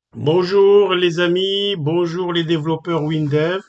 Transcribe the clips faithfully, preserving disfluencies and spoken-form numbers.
Bonjour les amis, bonjour les développeurs Windev.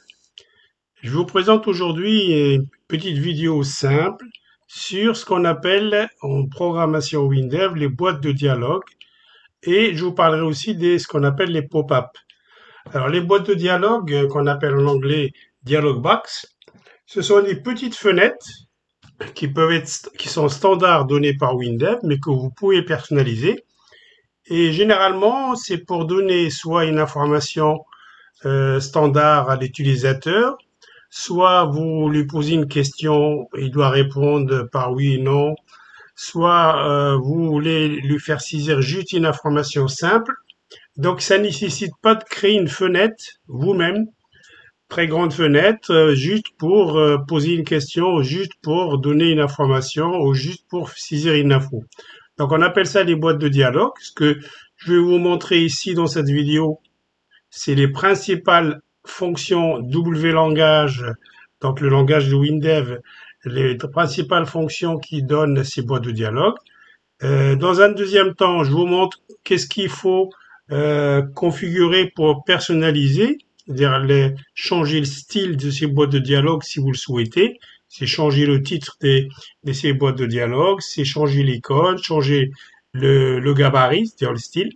Je vous présente aujourd'hui une petite vidéo simple sur ce qu'on appelle en programmation Windev les boîtes de dialogue et je vous parlerai aussi de ce qu'on appelle les pop-up. Alors les boîtes de dialogue euh, qu'on appelle en anglais dialog box, ce sont des petites fenêtres qui peuvent être qui sont standards données par Windev mais que vous pouvez personnaliser. Et généralement, c'est pour donner soit une information euh, standard à l'utilisateur, soit vous lui posez une question, il doit répondre par oui ou non, soit euh, vous voulez lui faire saisir juste une information simple. Donc ça ne nécessite pas de créer une fenêtre vous-même, très grande fenêtre, euh, juste pour euh, poser une question, juste pour donner une information ou juste pour saisir une info. Donc on appelle ça les boîtes de dialogue. Ce que je vais vous montrer ici dans cette vidéo, c'est les principales fonctions W langage, donc le langage de Windev, les principales fonctions qui donnent ces boîtes de dialogue. Euh, dans un deuxième temps, je vous montre qu'est-ce qu'il faut euh, configurer pour personnaliser, c'est-à-dire les, changer le style de ces boîtes de dialogue si vous le souhaitez. C'est changer le titre des, de ces boîtes de dialogue, c'est changer l'icône, changer le, le gabarit, c'est-à-dire le style.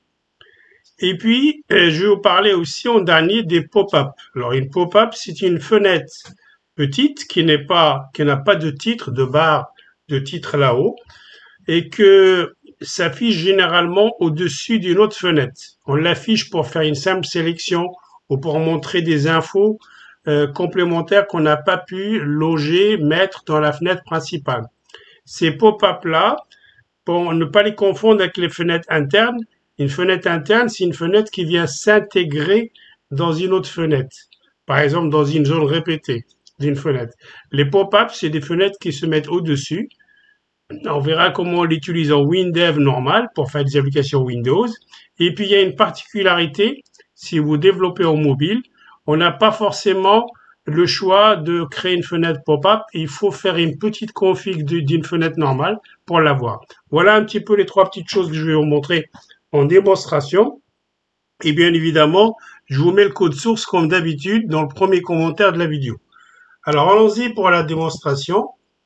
Et puis, euh, je vais vous parler aussi en dernier des pop-up. Alors, une pop-up, c'est une fenêtre petite qui n'est pas, qui n'a pas de titre, de barre de titre là-haut, et que s'affiche généralement au-dessus d'une autre fenêtre. On l'affiche pour faire une simple sélection ou pour montrer des infos euh, complémentaires qu'on n'a pas pu loger, mettre dans la fenêtre principale. Ces pop-up-là, pour ne pas les confondre avec les fenêtres internes, une fenêtre interne, c'est une fenêtre qui vient s'intégrer dans une autre fenêtre. Par exemple, dans une zone répétée d'une fenêtre. Les pop-up, c'est des fenêtres qui se mettent au-dessus. On verra comment on l'utilise en Windev normal pour faire des applications Windows. Et puis, il y a une particularité, si vous développez en mobile, on n'a pas forcément le choix de créer une fenêtre pop-up. Il faut faire une petite config d'une fenêtre normale pour l'avoir. Voilà un petit peu les trois petites choses que je vais vous montrer en démonstration. Et bien évidemment, je vous mets le code source comme d'habitude dans le premier commentaire de la vidéo. Alors allons-y pour la démonstration.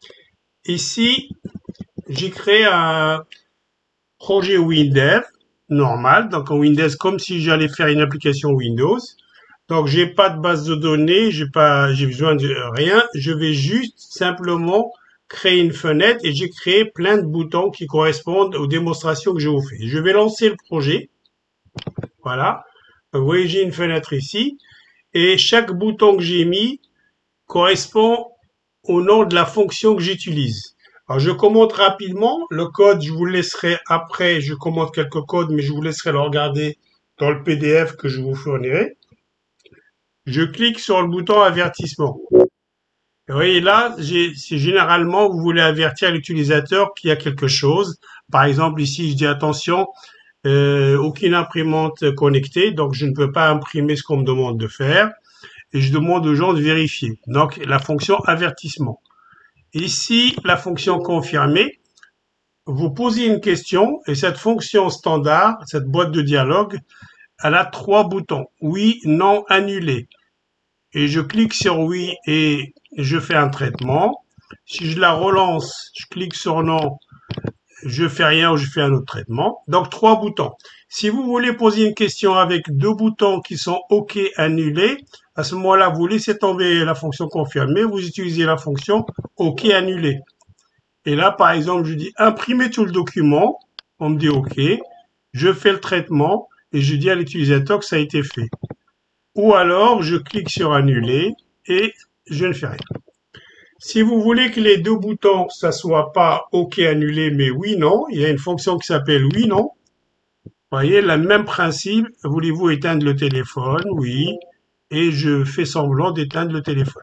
Ici, j'ai créé un projet Windev normal, donc en Windows comme si j'allais faire une application Windows. Donc j'ai pas de base de données, j'ai pas, j'ai besoin de rien. Je vais juste simplement créer une fenêtre et j'ai créé plein de boutons qui correspondent aux démonstrations que je vous fais. Je vais lancer le projet. Voilà. Vous voyez, j'ai une fenêtre ici et chaque bouton que j'ai mis correspond au nom de la fonction que j'utilise. Alors, je commente rapidement. Le code, je vous laisserai après, je commente quelques codes, mais je vous laisserai le regarder dans le P D F que je vous fournirai. Je clique sur le bouton avertissement. Vous voyez là, c'est généralement, vous voulez avertir l'utilisateur qu'il y a quelque chose. Par exemple, ici, je dis attention, euh, aucune imprimante connectée, donc je ne peux pas imprimer ce qu'on me demande de faire. Et je demande aux gens de vérifier. Donc, la fonction avertissement. Ici, la fonction confirmer. Vous posez une question et cette fonction standard, cette boîte de dialogue, elle a trois boutons. Oui, non, annulé. Et je clique sur oui et je fais un traitement. Si je la relance, je clique sur non, je fais rien ou je fais un autre traitement. Donc, trois boutons. Si vous voulez poser une question avec deux boutons qui sont OK, annulé, à ce moment-là, vous laissez tomber la fonction confirmer, vous utilisez la fonction OK, annulé. Et là, par exemple, je dis imprimer tout le document. On me dit OK. Je fais le traitement et je dis à l'utilisateur que ça a été fait. Ou alors, je clique sur annuler et je ne fais rien. Si vous voulez que les deux boutons, ça soit pas OK annulé, mais oui, non, il y a une fonction qui s'appelle oui, non. Vous voyez, le même principe. Voulez-vous éteindre le téléphone? Oui. Et je fais semblant d'éteindre le téléphone.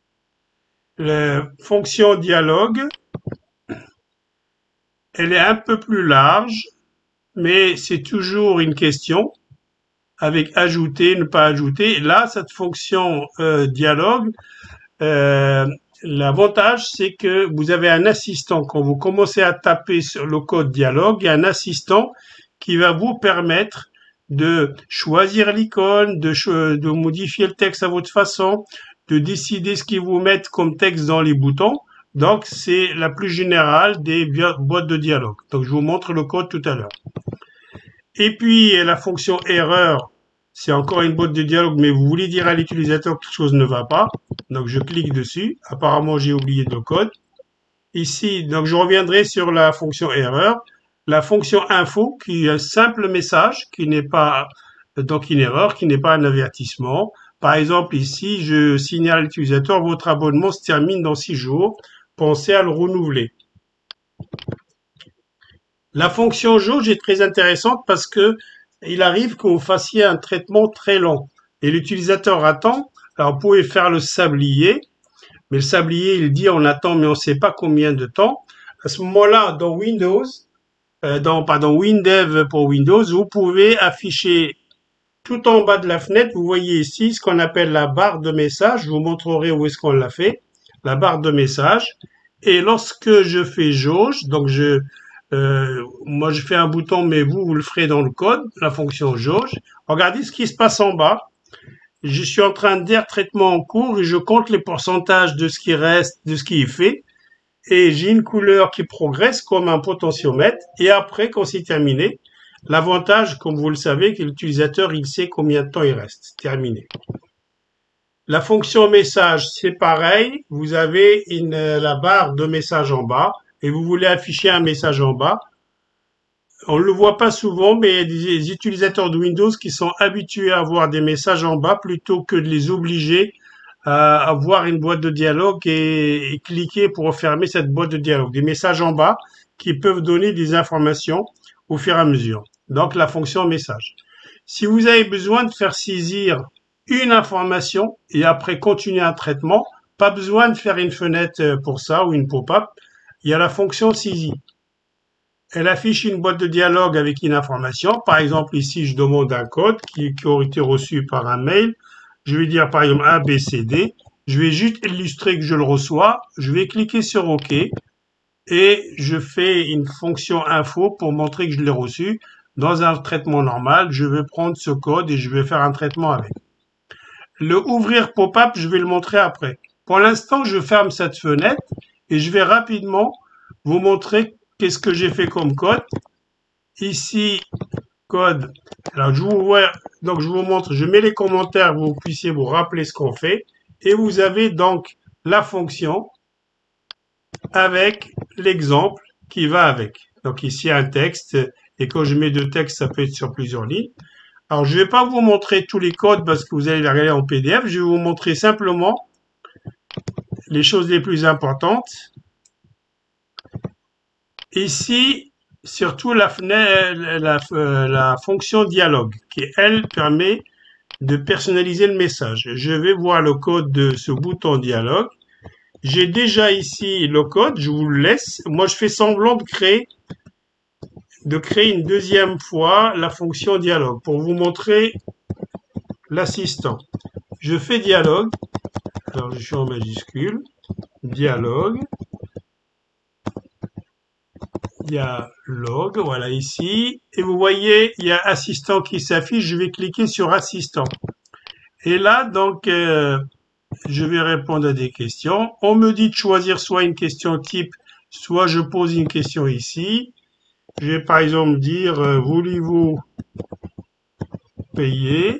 La fonction dialogue, elle est un peu plus large, mais c'est toujours une question avec ajouter, ne pas ajouter. Là, cette fonction euh, dialogue, euh, l'avantage, c'est que vous avez un assistant. Quand vous commencez à taper sur le code dialogue, il y a un assistant qui va vous permettre de choisir l'icône, de, de modifier le texte à votre façon, de décider ce qu'ils vous mettent comme texte dans les boutons. Donc, c'est la plus générale des boîtes de dialogue. Donc, je vous montre le code tout à l'heure. Et puis, la fonction erreur, c'est encore une boîte de dialogue, mais vous voulez dire à l'utilisateur que quelque chose ne va pas. Donc, je clique dessus. Apparemment, j'ai oublié le code. Ici, donc, je reviendrai sur la fonction erreur. La fonction info, qui est un simple message, qui n'est pas donc une erreur, qui n'est pas un avertissement. Par exemple, ici, je signale à l'utilisateur, votre abonnement se termine dans six jours. Pensez à le renouveler. La fonction jauge est très intéressante parce que il arrive que vous fassiez un traitement très long. Et l'utilisateur attend. Alors, vous pouvez faire le sablier. Mais le sablier, il dit on attend, mais on ne sait pas combien de temps. À ce moment-là, dans Windows, euh, dans, pardon, WinDev pour Windows, vous pouvez afficher tout en bas de la fenêtre, vous voyez ici ce qu'on appelle la barre de message. Je vous montrerai où est-ce qu'on l'a fait. La barre de message. Et lorsque je fais jauge, donc je, euh, moi je fais un bouton, mais vous, vous le ferez dans le code, la fonction jauge. Regardez ce qui se passe en bas. Je suis en train de dire traitement en cours et je compte les pourcentages de ce qui reste, de ce qui est fait. Et j'ai une couleur qui progresse comme un potentiomètre. Et après, quand c'est terminé, l'avantage, comme vous le savez, que l'utilisateur, il sait combien de temps il reste. Terminé. La fonction message, c'est pareil. Vous avez une, la barre de message en bas et vous voulez afficher un message en bas. On ne le voit pas souvent, mais il y a des utilisateurs de Windows qui sont habitués à avoir des messages en bas plutôt que de les obliger à avoir une boîte de dialogue et, et cliquer pour fermer cette boîte de dialogue. Des messages en bas qui peuvent donner des informations au fur et à mesure. Donc, la fonction message. Si vous avez besoin de faire saisir une information et après continuer un traitement, pas besoin de faire une fenêtre pour ça ou une pop-up. Il y a la fonction saisie. Elle affiche une boîte de dialogue avec une information. Par exemple, ici, je demande un code qui, qui aurait été reçu par un mail. Je vais dire, par exemple, A, B, C, D. Je vais juste illustrer que je le reçois. Je vais cliquer sur OK. Et je fais une fonction info pour montrer que je l'ai reçu. Dans un traitement normal, je vais prendre ce code et je vais faire un traitement avec. Le ouvrir pop-up, je vais le montrer après. Pour l'instant, je ferme cette fenêtre et je vais rapidement vous montrer qu'est-ce que j'ai fait comme code. Ici, code. Alors, je vous vois, donc je vous montre, je mets les commentaires, vous puissiez vous rappeler ce qu'on fait. Et vous avez donc la fonction avec l'exemple qui va avec. Donc ici, un texte. Et quand je mets deux textes, ça peut être sur plusieurs lignes. Alors, je ne vais pas vous montrer tous les codes parce que vous allez les regarder en P D F. Je vais vous montrer simplement les choses les plus importantes. Ici, surtout la, fenêtre, la, la fonction dialogue qui, elle, permet de personnaliser le message. Je vais voir le code de ce bouton dialogue. J'ai déjà ici le code, je vous le laisse. Moi, je fais semblant de créer, de créer une deuxième fois la fonction dialogue pour vous montrer l'assistant. Je fais dialogue. Alors, je suis en majuscule. Dialogue. Dialogue, voilà ici. Et vous voyez, il y a assistant qui s'affiche. Je vais cliquer sur assistant. Et là, donc, euh, je vais répondre à des questions. On me dit de choisir soit une question type, soit je pose une question ici. Je vais par exemple dire, euh, voulez-vous payer?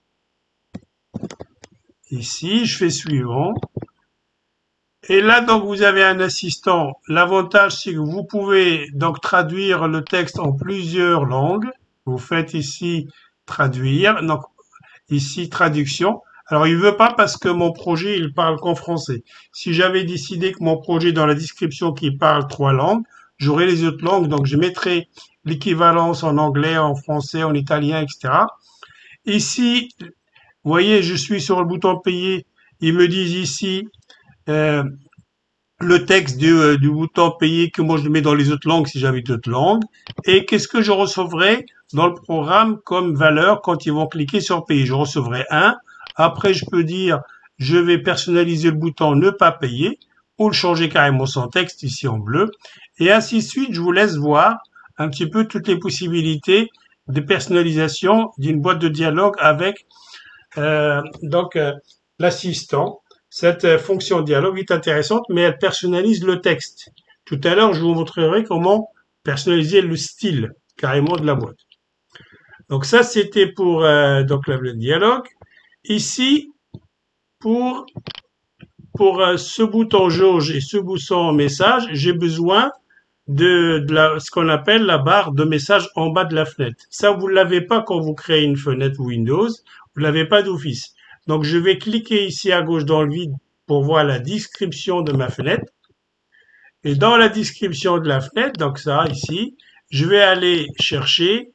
Ici, je fais suivant. Et là, donc, vous avez un assistant. L'avantage, c'est que vous pouvez donc traduire le texte en plusieurs langues. Vous faites ici traduire. Donc, ici, traduction. Alors, il veut pas parce que mon projet, il parle qu'en français. Si j'avais décidé que mon projet, dans la description, qu'il parle trois langues, j'aurais les autres langues. Donc, je mettrai l'équivalence en anglais, en français, en italien, et cetera. Ici, vous voyez, je suis sur le bouton payer. Ils me disent ici, euh, le texte du, euh, du bouton payer que moi je le mets dans les autres langues si j'avais d'autres langues. Et qu'est-ce que je recevrai dans le programme comme valeur quand ils vont cliquer sur payer? Je recevrai un. Après, je peux dire, je vais personnaliser le bouton ne pas payer ou le changer carrément sans texte ici en bleu. Et ainsi de suite, je vous laisse voir un petit peu toutes les possibilités de personnalisation d'une boîte de dialogue avec euh, donc euh, l'assistant. Cette euh, fonction dialogue est intéressante, mais elle personnalise le texte. Tout à l'heure, je vous montrerai comment personnaliser le style carrément de la boîte. Donc ça, c'était pour euh, donc le dialogue. Ici, pour pour euh, ce bouton jauge et ce bouton message, j'ai besoin de, de la, ce qu'on appelle la barre de message en bas de la fenêtre. Ça, vous ne l'avez pas quand vous créez une fenêtre Windows, vous ne l'avez pas d'office. Donc, je vais cliquer ici à gauche dans le vide pour voir la description de ma fenêtre. Et dans la description de la fenêtre, donc ça, ici, je vais aller chercher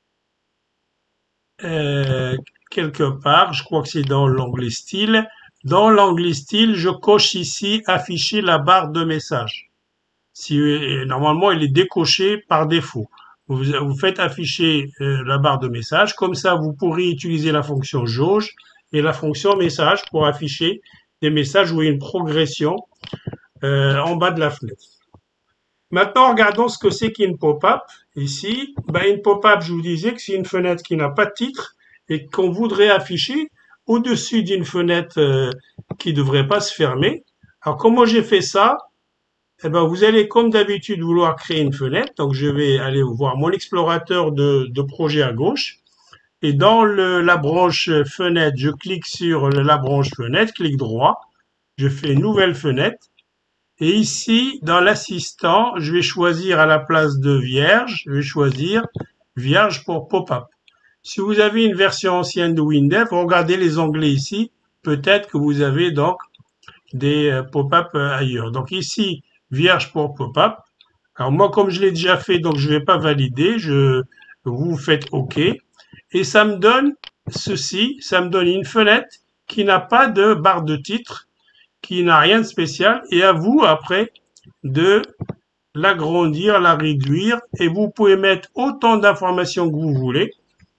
euh, quelque part, je crois que c'est dans l'onglet style. Dans l'onglet style, je coche ici afficher la barre de message. Si, normalement, il est décoché par défaut. Vous, vous faites afficher euh, la barre de message. Comme ça, vous pourrez utiliser la fonction jauge et la fonction message pour afficher des messages où il y a une progression euh, en bas de la fenêtre. Maintenant, regardons ce que c'est qu'une pop-up. Ici, ben, une pop-up, je vous disais que c'est une fenêtre qui n'a pas de titre et qu'on voudrait afficher au-dessus d'une fenêtre euh, qui ne devrait pas se fermer. Alors, comment j'ai fait ça? Eh ben, vous allez, comme d'habitude, vouloir créer une fenêtre. Donc, je vais aller voir mon explorateur de, de projet à gauche. Et dans le, la branche fenêtre, je clique sur la branche fenêtre, clic droit. Je fais nouvelle fenêtre. Et ici, dans l'assistant, je vais choisir à la place de vierge, je vais choisir vierge pour pop-up. Si vous avez une version ancienne de Windev, regardez les onglets ici. Peut-être que vous avez donc des pop-up ailleurs. Donc ici, vierge pour pop-up. Alors moi, comme je l'ai déjà fait, donc je ne vais pas valider. Je, vous faites OK. Et ça me donne ceci. Ça me donne une fenêtre qui n'a pas de barre de titre, qui n'a rien de spécial. Et à vous, après, de l'agrandir, la réduire. Et vous pouvez mettre autant d'informations que vous voulez.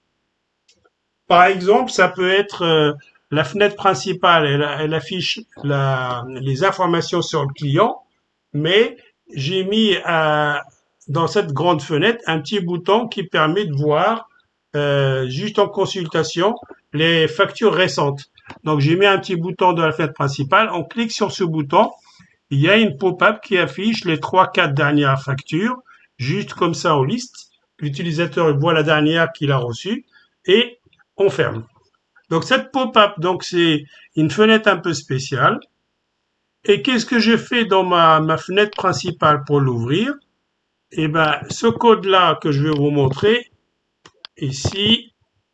Par exemple, ça peut être euh, la fenêtre principale, elle, elle affiche la, les informations sur le client, mais j'ai mis à, dans cette grande fenêtre un petit bouton qui permet de voir euh, juste en consultation les factures récentes. Donc j'ai mis un petit bouton dans la fenêtre principale, on clique sur ce bouton, il y a une pop-up qui affiche les trois quatre dernières factures, juste comme ça en liste. L'utilisateur voit la dernière qu'il a reçue et on ferme. Donc cette pop-up, donc c'est une fenêtre un peu spéciale. Et qu'est-ce que je fais dans ma, ma fenêtre principale pour l'ouvrir? Eh ben, ce code-là que je vais vous montrer ici,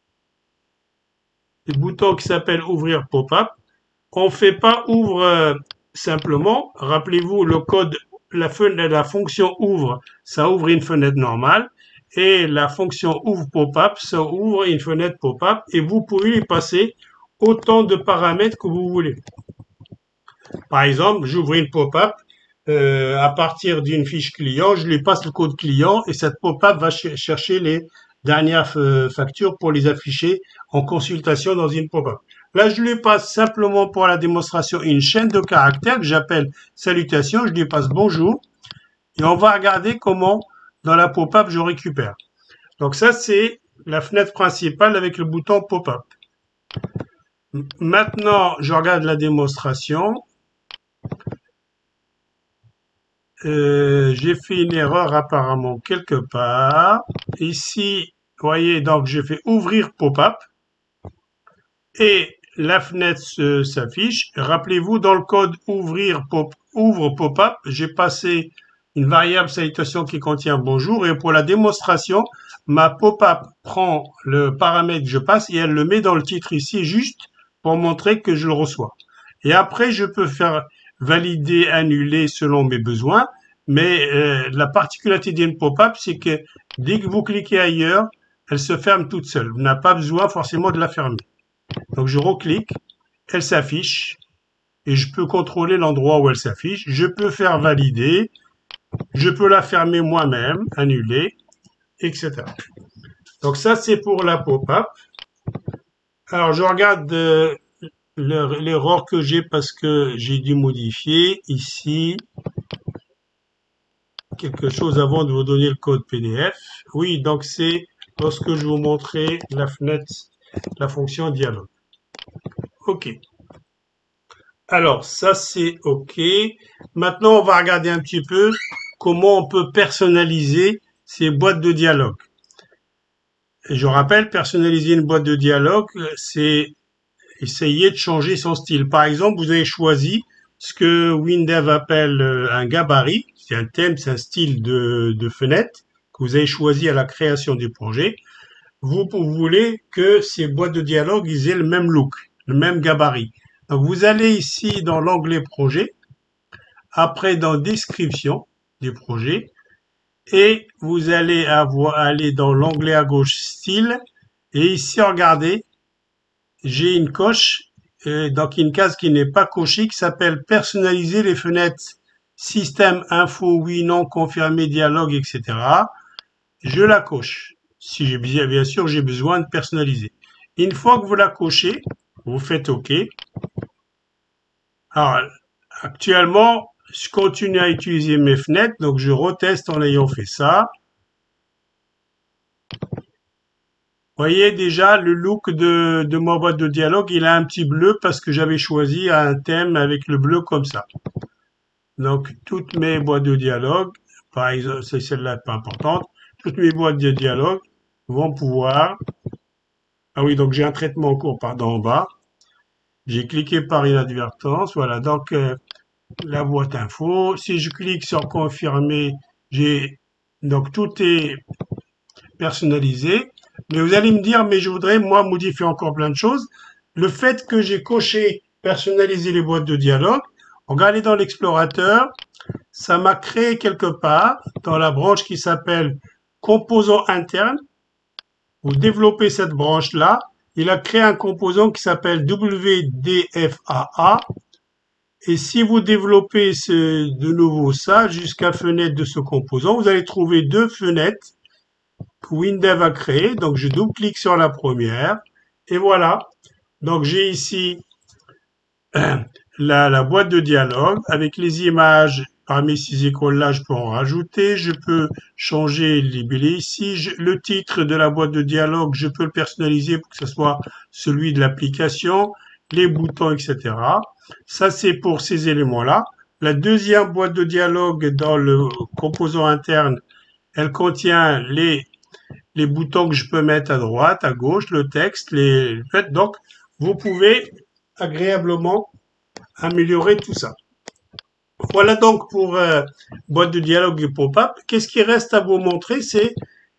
le bouton qui s'appelle ouvrir pop-up, on ne fait pas ouvre euh, simplement. Rappelez-vous, le code, la, fenêtre, la fonction ouvre, ça ouvre une fenêtre normale. Et la fonction ouvre pop-up, ça ouvre une fenêtre pop-up et vous pouvez y passer autant de paramètres que vous voulez. Par exemple, j'ouvre une pop-up euh, à partir d'une fiche client, je lui passe le code client et cette pop-up va ch chercher les dernières euh, factures pour les afficher en consultation dans une pop-up. Là, je lui passe simplement pour la démonstration une chaîne de caractères que j'appelle salutation, je lui passe bonjour et on va regarder comment dans la pop-up, je récupère. Donc ça, c'est la fenêtre principale avec le bouton pop-up. Maintenant, je regarde la démonstration. Euh, j'ai fait une erreur apparemment quelque part. Ici, vous voyez, donc j'ai fait ouvrir pop-up. Et la fenêtre s'affiche. Rappelez-vous, dans le code ouvrir pop, ouvre pop-up, j'ai passé une variable salutation qui contient bonjour et pour la démonstration, ma pop-up prend le paramètre que je passe et elle le met dans le titre ici juste pour montrer que je le reçois. Et après, je peux faire valider, annuler selon mes besoins, mais euh, la particularité d'une pop-up, c'est que dès que vous cliquez ailleurs, elle se ferme toute seule. Vous n'avez pas besoin forcément de la fermer. Donc je reclique, elle s'affiche et je peux contrôler l'endroit où elle s'affiche. Je peux faire valider. Je peux la fermer moi-même, annuler, et cetera. Donc ça, c'est pour la pop-up. Alors, je regarde euh, l'erreur que j'ai parce que j'ai dû modifier ici quelque chose avant de vous donner le code P D F. Oui, donc c'est lorsque je vous montrerai la fenêtre, la fonction dialogue. OK. Alors, ça c'est OK. Maintenant, on va regarder un petit peu comment on peut personnaliser ces boîtes de dialogue. Et je rappelle, personnaliser une boîte de dialogue, c'est essayer de changer son style. Par exemple, vous avez choisi ce que WinDev appelle un gabarit. C'est un thème, c'est un style de, de fenêtre que vous avez choisi à la création du projet. Vous, vous voulez que ces boîtes de dialogue ils aient le même look, le même gabarit. Donc, vous allez ici dans l'onglet projet, après dans description du projet, et vous allez avoir, aller dans l'onglet à gauche style, et ici, regardez, j'ai une coche, euh, donc une case qui n'est pas cochée, qui s'appelle personnaliser les fenêtres système, info, oui, non, confirmé, dialogue, et cetera. Je la coche. Si j'ai bien, bien sûr, j'ai besoin de personnaliser. Une fois que vous la cochez, vous faites OK. Alors, actuellement, je continue à utiliser mes fenêtres, donc je reteste en ayant fait ça. Vous voyez déjà le look de, de ma boîte de dialogue, il a un petit bleu parce que j'avais choisi un thème avec le bleu comme ça. Donc, toutes mes boîtes de dialogue, par exemple, c'est celle-là pas importante, toutes mes boîtes de dialogue vont pouvoir... Ah oui, donc j'ai un traitement en cours, pardon, en bas. J'ai cliqué par inadvertance, voilà, donc euh, la boîte info. Si je clique sur confirmer, j'ai... Donc, tout est personnalisé. Mais vous allez me dire, mais je voudrais, moi, modifier encore plein de choses. Le fait que j'ai coché personnaliser les boîtes de dialogue, regardez dans l'explorateur, ça m'a créé quelque part, dans la branche qui s'appelle composant interne. Vous développez cette branche-là. Il a créé un composant qui s'appelle W D F A A. Et si vous développez ce, de nouveau ça jusqu'à fenêtre de ce composant, vous allez trouver deux fenêtres que WinDev a créé. Donc, je double-clique sur la première. Et voilà. Donc, j'ai ici la, la boîte de dialogue avec les images. Parmi ces écoles-là, je peux en rajouter. Je peux changer le libellé ici. Je, le titre de la boîte de dialogue, je peux le personnaliser pour que ce soit celui de l'application, les boutons, et cetera. Ça, c'est pour ces éléments-là. La deuxième boîte de dialogue dans le composant interne, elle contient les les boutons que je peux mettre à droite, à gauche, le texte, les... Donc, vous pouvez agréablement améliorer tout ça. Voilà donc pour euh, boîte de dialogue et pop-up. Qu'est-ce qui reste à vous montrer, c'est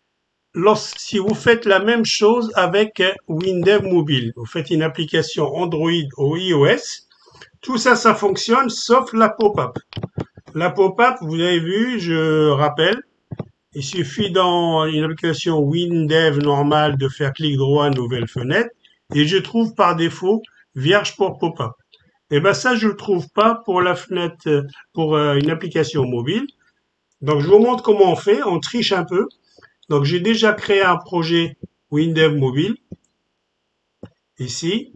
si vous faites la même chose avec WinDev Mobile. Vous faites une application Android ou iOS. Tout ça, ça fonctionne, sauf la pop-up. La pop-up, vous avez vu, je rappelle, il suffit dans une application WinDev normale de faire clic droit, nouvelle fenêtre, et je trouve par défaut vierge pour pop-up. Et ben ça, je le trouve pas pour la fenêtre, pour une application mobile. Donc, je vous montre comment on fait. On triche un peu. Donc, j'ai déjà créé un projet WinDev mobile. Ici.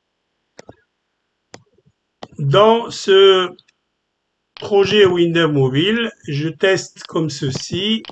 Dans ce projet WinDev mobile, je teste comme ceci.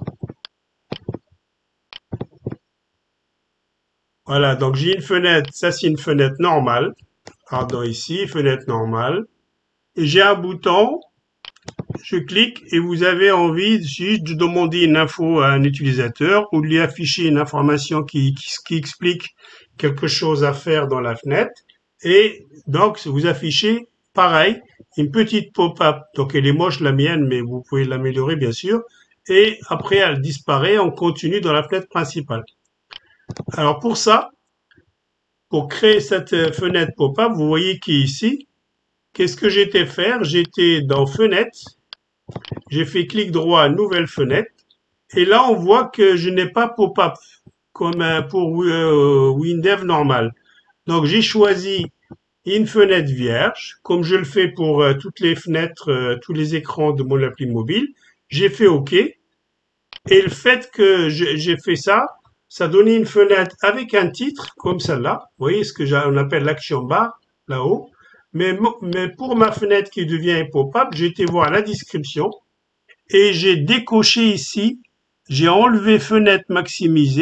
Voilà, donc j'ai une fenêtre, ça c'est une fenêtre normale. Pardon, ici, fenêtre normale. Et j'ai un bouton, je clique et vous avez envie juste de demander une info à un utilisateur ou de lui afficher une information qui, qui, qui explique quelque chose à faire dans la fenêtre. Et donc, vous affichez, pareil, une petite pop-up. Donc, elle est moche, la mienne, mais vous pouvez l'améliorer, bien sûr. Et après, elle disparaît, on continue dans la fenêtre principale. Alors, pour ça, pour créer cette fenêtre pop-up, vous voyez qui est ici. Qu'est-ce que j'étais faire? J'étais dans fenêtre. J'ai fait clic droit, nouvelle fenêtre. Et là, on voit que je n'ai pas pop-up comme pour euh, WinDev normal. Donc, j'ai choisi une fenêtre vierge, comme je le fais pour euh, toutes les fenêtres, euh, tous les écrans de mon appli mobile. J'ai fait OK. Et le fait que j'ai fait ça, ça donnait une fenêtre avec un titre, comme celle-là. Vous voyez ce que on appelle l'action bar, là-haut. Mais, mais pour ma fenêtre qui devient pop-up, j'ai été voir la description et j'ai décoché ici, j'ai enlevé fenêtre maximisée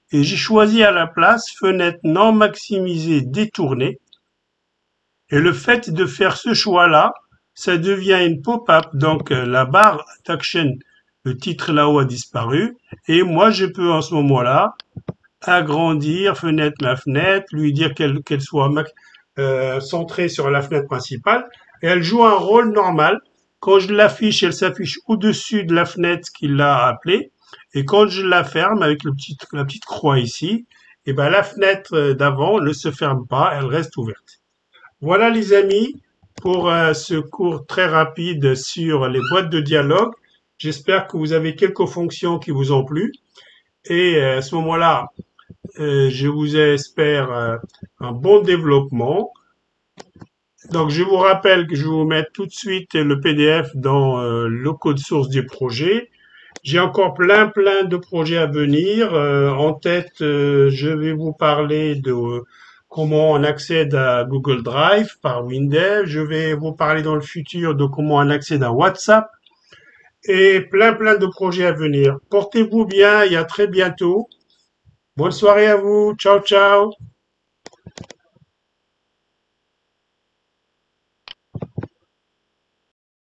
et j'ai choisi à la place fenêtre non maximisée détournée. Et le fait de faire ce choix-là, ça devient une pop-up. Donc euh, la barre d'action, le titre là-haut a disparu. Et moi, je peux en ce moment-là agrandir fenêtre ma fenêtre, lui dire qu'elle qu'elle soit euh, centrée sur la fenêtre principale. Et elle joue un rôle normal. Quand je l'affiche, elle s'affiche au-dessus de la fenêtre qu'il a appelée. Et quand je la ferme avec le petit, la petite croix ici, et ben la fenêtre d'avant ne se ferme pas, elle reste ouverte. Voilà les amis pour euh, ce cours très rapide sur les boîtes de dialogue. J'espère que vous avez quelques fonctions qui vous ont plu. Et euh, à ce moment-là, euh, je vous espère euh, un bon développement. Donc je vous rappelle que je vais vous mettre tout de suite le P D F dans euh, le code source du projet. J'ai encore plein plein de projets à venir. Euh, en tête, euh, je vais vous parler de euh, comment on accède à Google Drive par Windev. Je vais vous parler dans le futur de comment on accède à WhatsApp et plein plein de projets à venir. Portez-vous bien et à très bientôt. Bonne soirée à vous. Ciao, ciao.